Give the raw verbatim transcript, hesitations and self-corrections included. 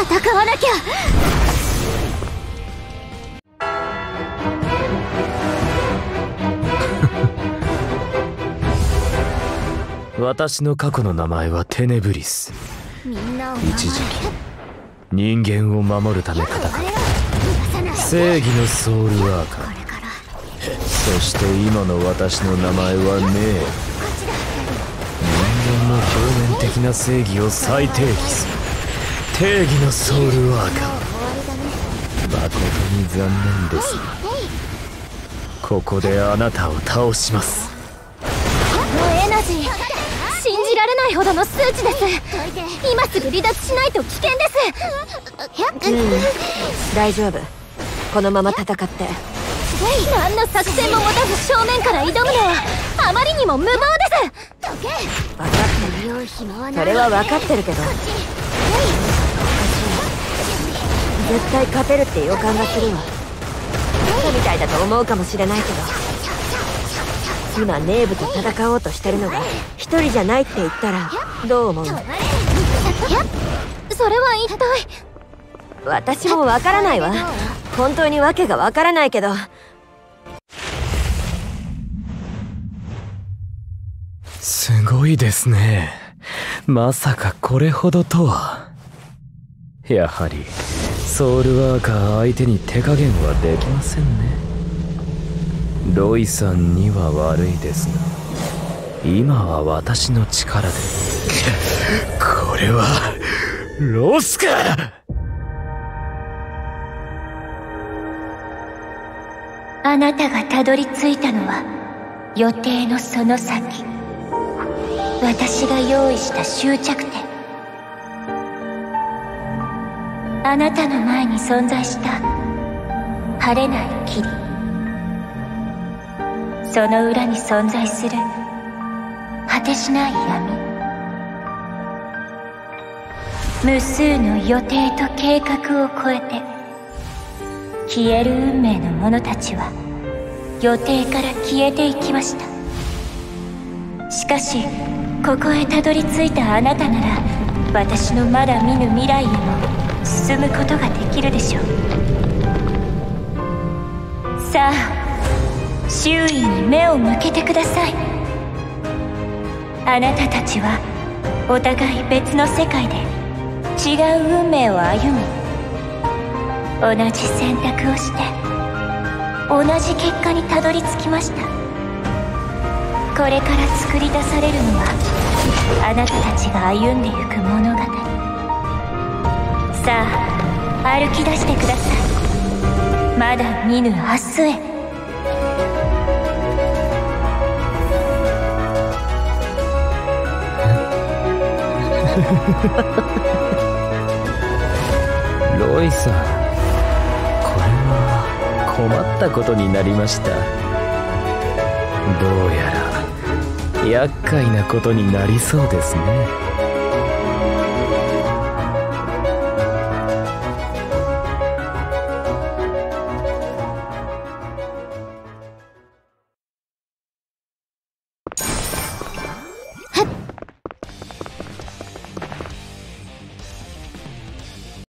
戦わなきゃ。 私の過去の名前はテネブリス。一時期人間を守るため戦った正義のソウルワーカー。そして今の私の名前はネー。人間の表面的な正義を再定義する定義のソウルワーカー。誠に残念ですがここであなたを倒します。 このエナジー、信じられないほどの数値です。今すぐ離脱しないと危険です。 うん、大丈夫。このまま戦って。 何の作戦も持たず正面から挑むのはあまりにも無謀です。 分かってる。それは分かってるけど、絶対勝てるって予感がするわ。バカみたいだと思うかもしれないけど、今ネーブと戦おうとしてるのが一人じゃないって言ったらどう思う？それは一体。 私もわからないわ。本当に訳がわからないけど。 すごいですね。まさかこれほどとは。やはりソウルワーカー相手に手加減はできませんね。ロイさんには悪いですが今は私の力でこれはロスか。 あなたがたどり着いたのは予定のその先、私が用意した終着点。あなたの前に存在した晴れない霧、その裏に存在する果てしない闇。無数の予定と計画を超えて消える運命の者たちは予定から消えていきました。しかしここへたどり着いたあなたなら私のまだ見ぬ未来へも進むことができるでしょう。さあ周囲に目を向けてください。あなたたちはお互い別の世界で違う運命を歩み、同じ選択をして同じ結果にたどり着きました。これから作り出されるのはあなたたちが歩んでゆく物語。さあ歩き出してください。まだ見ぬ明日へ。 ロイさん、これは困ったことになりました。どうやら厄介なことになりそうですね。